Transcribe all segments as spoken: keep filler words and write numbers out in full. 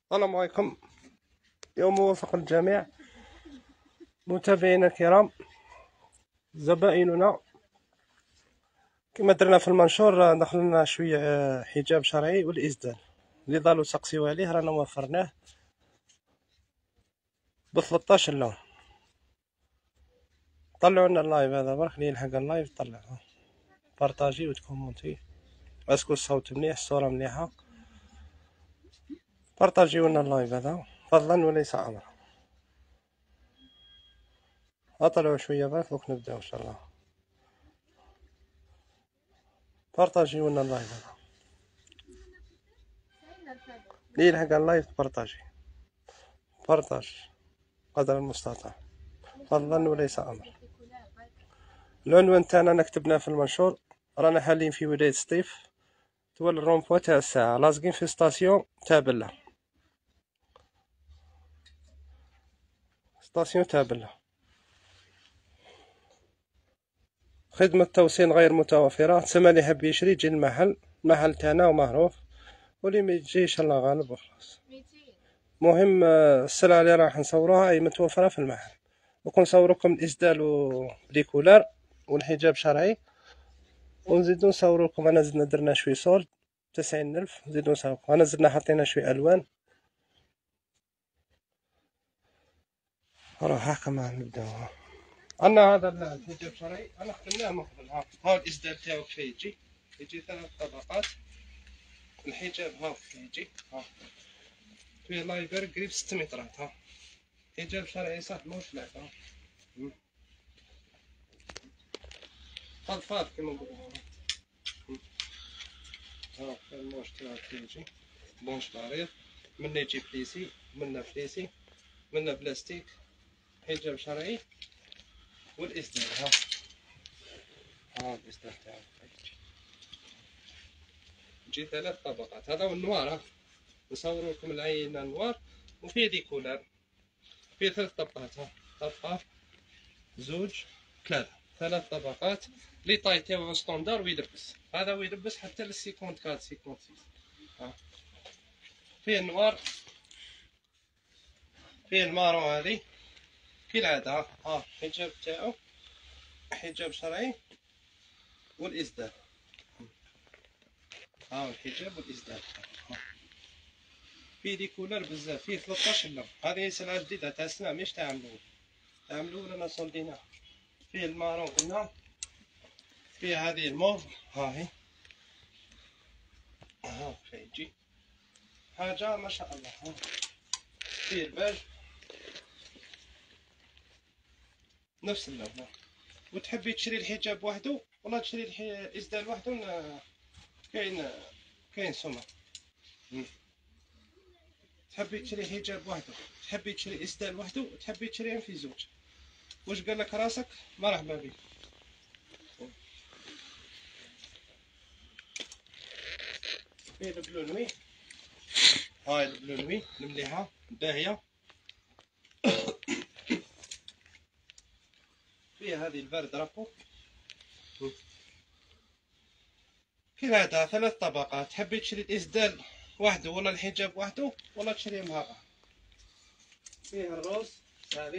السلام عليكم. يوم موفق للجميع متابعينا الكرام، زبائننا. كما درنا في المنشور دخلنا شويه حجاب شرعي والإسدال اللي ضالوا سقسيو عليه، رانا وفرناه ب ثلاثطاش لون. طلعوا لنا اللايف هذا برك اللي يلحق اللايف طلعوه، بارطاجي وتكومونتي. اسكو الصوت مليح، الصوره مليحه، بارطاجيو لنا اللايف هذا فضلا وليس امرا. اطلعوا شويه برك دوك نبداو ان شاء الله. بارطاجيو لنا اللايف هذا اللي يلحق اللايف، بارطاجي بارطاج قدر المستطاع فضلا وليس امر. العنوان تاعنا انا كتبناه في المنشور، رانا حالين في ولاية سطيف، تولي الرومبوا تاع الساعة، لاصقين في ستاسيون تاع بلة، ستاسيون تاع بلة. خدمة توصيل غير متوفرة، تسمى اللي يحب يشري يجي المحل، المحل تاعنا ومعروف، واللي ما يجيش الله غالب وخلاص. مهم السلعة اللي راح نصوروها هي متوفرة في المحل، وكنصوركم الإسدال وبليكولار والحجاب شرعي، ونزيدو نصوركم. انا زدنا درنا شوي صولد تسعين ألف، نزيدو نصوركم. انا زدنا حطينا شوي ألوان. روح هاكا ما نبداو. عندنا هذا الحجاب شرعي انا خدمناه من قبل. ها ها الإسدال تاعو كيف يجي، يجي ثلاث طبقات. الحجاب ها كيف يجي، ها فيه لايبر قريب ست مترات. ها حجاب شرعي صح، موش لعبة. ها فضفاض كيما نقولو. ها الموش تاعو كيف يجي، بونش عريض، منه يجي بليسي، منه فليسي، منه بلاستيك. حجاب شرعي والإسدال. ها ها الإسدال تاعو يجي ثلاث طبقات. هذا هو النوار. ها نصور لكم العينة نوار، وفيه ديكولار، فيه ثلاث طبقات. ها طبقة، زوج، ثلاثة، ثلاث طبقات. لي طاي تاعو ستوندار ويلبس، هذا ويلبس حتى للسيكونت كات سيكونت سيس. ها فيه النوار، فيه المارون هذي كالعادة. ها ها الحجاب تاعو حجاب شرعي والإسدال. ها الحجاب والإسدال. فيه ديكولار بزاف، فيه ثلاثطاش لون. هذه سلعة جديدة تاع السنة، مش تاع ملول، تاع ملول انا صليناها. فيه المارون هنا، فيه هذه الموف، ها هي ها فيجي حاجة ما شاء الله. ها فيه الباج نفس اللون. وتحبي تشري الحجاب وحده ولا تشري الإسدال وحده، كاين كاين سمر. تحبي تشري حجاب وحده، تحبي تشري إسدال وحده، تحبي تشريهم في زوج، واش قال لك راسك مرحبا بك. فيه البلونوي، هاي البلونوي المليحة باهية. فيه هذه البرد رابو كالعادة ثلاث طبقات. تحبي تشري الإسدال وحده ولا الحجاب وحده ولا تشريهم هكا. فيه الروز هذه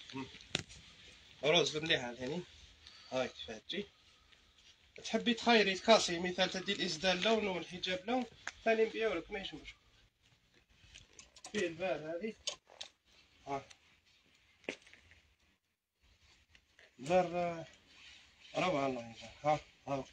روز مليحة ثاني، هاي كيفاه تجي. تحبي تخيري تكاسي، مثال تدي الإسدال لون والحجاب لون، ثاني نبيعولك ماهيش مشكل. فيه البار هذه، ها بار روعة الله يجزاك. ها ها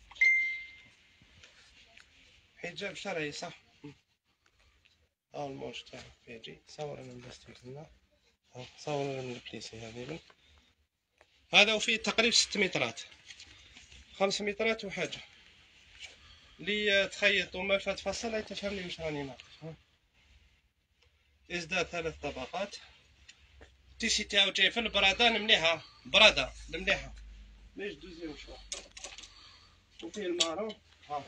حجاب شرعي صح. ها الموش تاعو يجي. صور انا البلاستيك هنا، ها صور انا من البليسي هذه. هذا وفيه تقريبا ست مترات، خمس مترات وحاجة. اللي تخيط وما فات فصل تفهمني واش راني ناقص. إسدال ثلاث طبقات. التيشي تاعو جاي في البرادة المليحة، برادة المليحة ماهيش دوزيام شوا. وفيه المارون، ها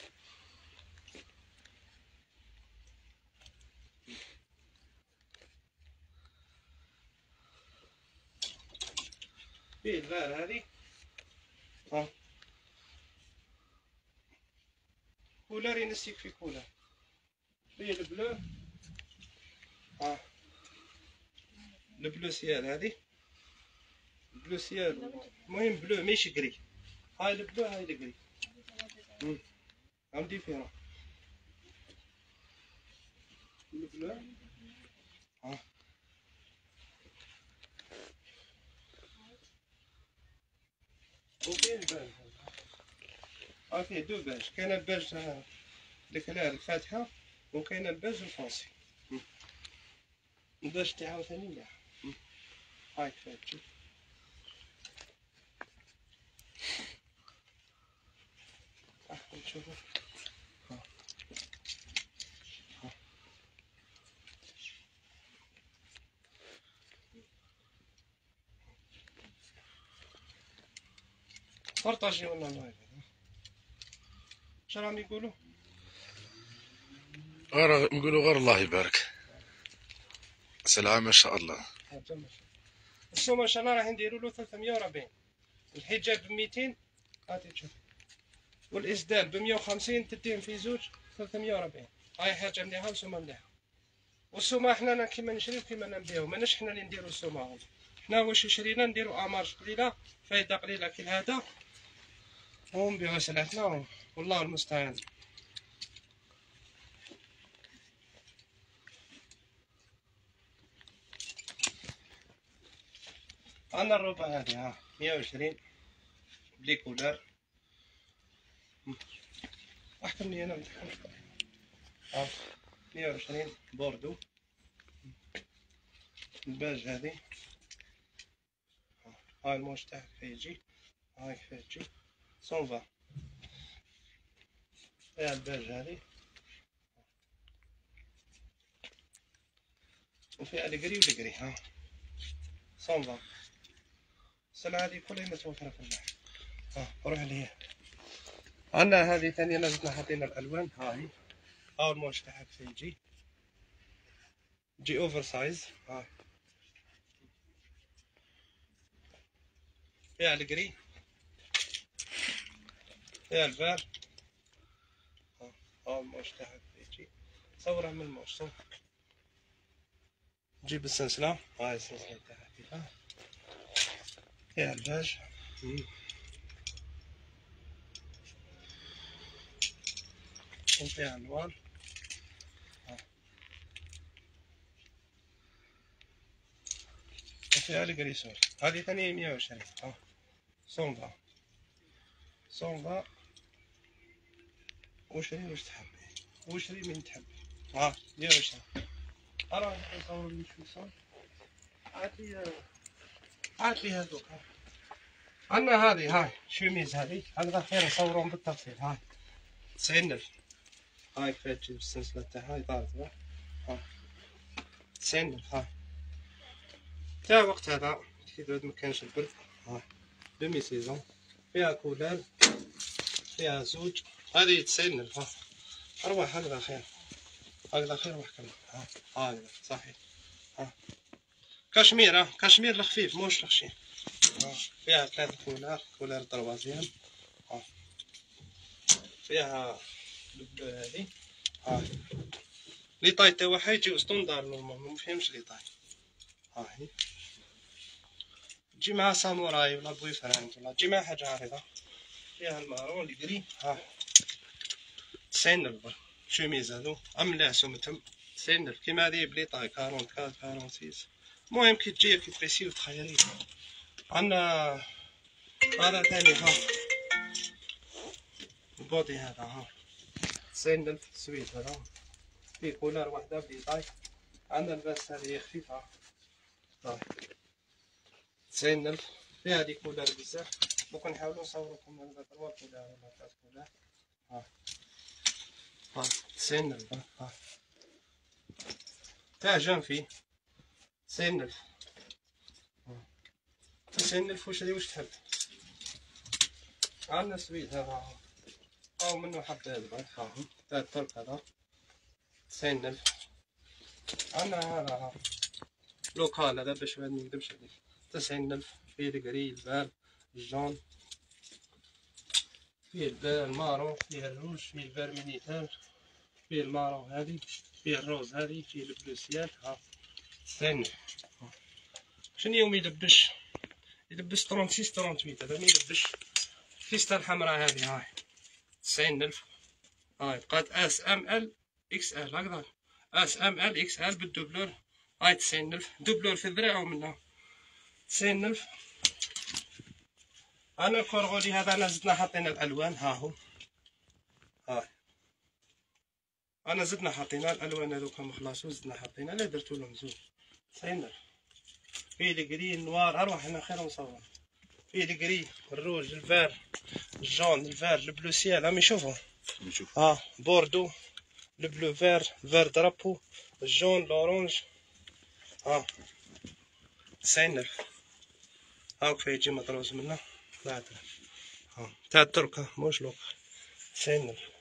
فيه البار هذه، ها كولار ينسيك في كولار. فيه البلو البلو سيال هذه بلو سيال، المهم بلو ماشي كري. هاي البلو هاي الكري. هم ديفيرون. البلو ها وكاين الباج. ها فيه دو باج، كاين الباج الكلار الفاتحة وكاين الباج الفونسي. الباج تاعها عاوتاني مليح. هاي كفاية تشوف. نشوفو ها ها بارطاجيو لنا اللايف. اش راهم يقولوا؟ غير نقولوا غير الله يبارك. سلام ما شاء الله. السوم ما شاء الله راح نديروا له ثلاثمية وربعين، الحجاب ب ميتين هاتي تشوف، والاسدال ب مية وخمسين، تديهم في زوج ثلاثمية وربعين. هاي حاجه مليحه وسومه مليحه. والسومه حنا كيما نشريو كيما نبيعو، ماناش حنا اللي نديرو السومه. حنا واش شرينا نديرو امارج قليله فايده قليله كي هذا ونبيعو سلعتنا والله المستعان. عندنا الروبه هذه ها مية وعشرين بلي كولار. احكم لي انا متحمش ها مية وعشرين بوردو. الباج هذه هاي الموش تاعك كيجي، هاي كيفاه تجي صونفا. فيها الباج هذه وفيها الكري والكري ها صونفا. السلعة هذه كلها متوفرة في المحل. ها روح لهيه. عندنا هذه ثانية لازمنا حاطين الألوان. هاي هاو الموش تاعها كيفاه يجي، جي اوفر سايز. هاي فيها الكري فيها الفار. ها هاو الموش تاعها كيفاه يجي، صورها من الموش صور. جيب السلسلة، هاي السلسلة تاعها كيفاه فيها الباج. وفيها ألوان. وفيها الكريسور. هذه ثانية مية وعشرين. ها صونفا صونفا. وشري واش تحبي وشري من تحب. ها مية وعشرين. أرا نصور لي شوي صور. عادي عادي هذوك. عندنا هذه هاي شوميز هذه هذا خير نصورهم بالتفصيل. هاي تسعين ألف. هاي كيفاه تجي بالسلسلة تاعها هاي طارت. ها تسعين ألف. هاي تا وقت هذا كي تعود مكانش البرد. ها دومي سيزون فيها كولار فيها زوج. هذه تسعين ألف. ها أرواح هكذا خير هكذا خير وحكم. ها هكذا صحيح. ها كشمير. ها كشمير الخفيف موش الخشين. ها فيها ثلاث كولار كولار طروازيام. ها فيها هذه. ها لي طاي تاعها يجيو ستوندار نورمالمون مفهمش لي طاي. ها هي تجي مع ساموراي ولا بوي فرانت ولا تجي مع حاجة عريضة. فيها المارون لي كري. ها تسعين ألف. شوميز هادو أملاح سمتهم تسعين ألف كيما هادي بلي طاي كارون كات كارون سيس. المهم كي تجي كي تريسي وتخيري. عندنا هذا ثاني. ها البودي هذا ها تسعين ألف سويد. هذا فيه كولار وحدة بلي طاي. عندنا الباس هذه خفيفة. هاي تسعين ألف. فيها هادي كولار بزاف. دوك نحاولو نصورلكم هذا تروا كولار ولا تلات كولار. ها ها تسعين ألف. ها تاع جانفي تسعين ألف. تسعين ألف وشري واش تحب. عندنا سويد هذا أو منو حبة هذا فاهم تاع الترك هذا تسعين ألف. عندنا هذا ها لوكال هذا باش منكدبش عليك تسعين ألف. فيه الكري البال الجون فيه البال المارون فيه الروج فيه الفيرمينيتال فيه المارون هذه فيه الروز هذه فيه البلو سيال. ها تسعين ألف. شنو يوم يلبش يلبس ستة وثلاثين ستة وثمانين، هذا ما يلبش. الفيستا الحمراء هذه هاي تسعين ألف. هاي بقات اس ام ال اكس ال هكذا، اس ام ال اكس ال بالدوبلور. هاي تسعين ألف دوبلور في الذراع ومنها تسعين ألف. انا الكورغولي هذا انا زدنا حاطين الالوان، ها هو هاي انا زدنا حاطينا الالوان هذوك ما خلاصو، زدنا حاطينا لا درتو لهم زوج. تسعين ألف فيه الكري نوار، اروح هنا خير مصور. فيه الكري الروج الفار الجون الفار البلو سيال، راهم يشوفوا نشوف. ها بوردو البلو فار فار درابو الجون الاورانج. ها تسعين ألف. هاك فيه يجي مطروز منه لا ها تاع التركة موش لوك. تسعين ألف.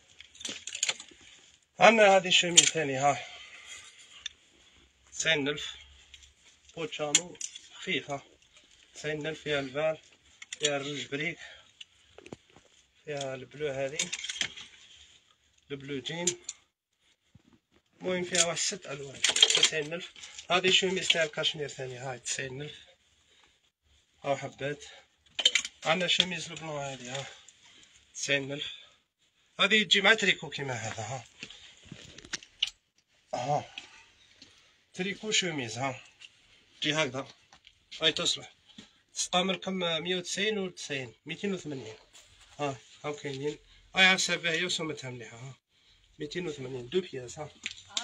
عندنا هذه الشميل ثاني ها تسعين ألف بوتشامو خفيف. ها تسعين ألف. فيها الفال فيها الروج بريك فيها البلو هذه البلو جين، المهم فيها واحد ست الوان. تسعين ألف. هذه شميل تاع الكاشمير ثاني هاي تسعين ألف. هاو حبات. عندنا شميز البلون هذه ها تسعين ألف. هذه تجي مع تريكو كيما هذا. ها ها تريكو شوميز ها تجي هكذا. هاي تصلح تسقام لكم مية وتسعين و تسعين ميتين وثمانين. ها هاو كاينين. هاي عفسة باهية وسمتها مليحة. ها ميتين وثمانين دو بياس. ها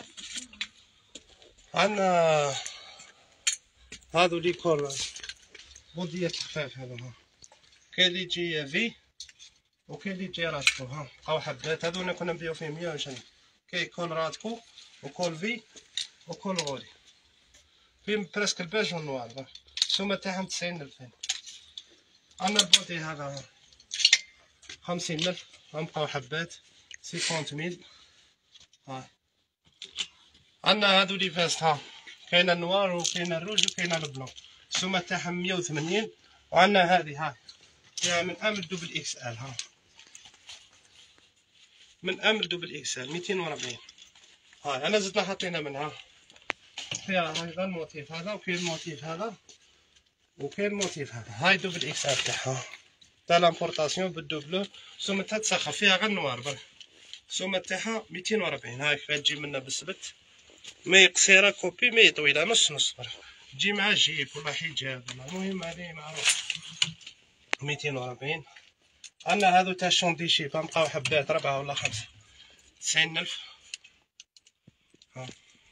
عندنا هادو لي كول بوديات خفاف هذا. ها كاين لي يجي في وكاين لي يجي راتكو. ها بقاو حبات هذونا كنا نبيعو فيه مية وعشرين. كاين كول راتكو وكول في وكول غولي فيهم برسك الباج والنوار. السومة تاعهم تسعين ألف. عندنا البودي هذا خمسين ألف. هم بقاو حبات سيكونت ميل. ها عندنا هادو لي فاست. ها كاين النوار وكاين الروج وكاين البلون. السومة تاعهم مية وثمانين. وعندنا هذه ها فيها من ام دوبل اكس ال. ها من ام دوبل اكس ال ميتين وربعين. هاي انا زدنا حطينا منها. فيها هذا الموتيف هذا وكاين الموتيف هذا وكاين الموتيف هذا. هاي دوبل اكس ال تاعها تاع لامبورطاسيون بالدوبلو. سومتها تسخف فيها غير نوار برك. السومة تاعها ميتين وربعين. هاي كيفاه تجي منا بالسبت، مي قصيرة كوبي مي طويلة نص نص برك، تجي مع جيب ولا حجاب ولا المهم هذه معروف. ميتين وربعين. عندنا هذو تاع الشونديشي بقاو حبات ربعة ولا خمسة. تسعين ألف. ها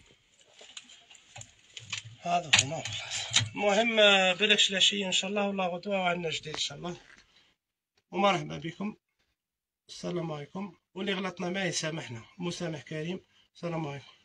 هذا هما خلاص. المهم بلاش العشية ان شاء الله ولا غدوة وعندنا جديد ان شاء الله. ومرحبا بكم. السلام عليكم. واللي غلطنا معاه يسامحنا، مسامح كريم. السلام عليكم.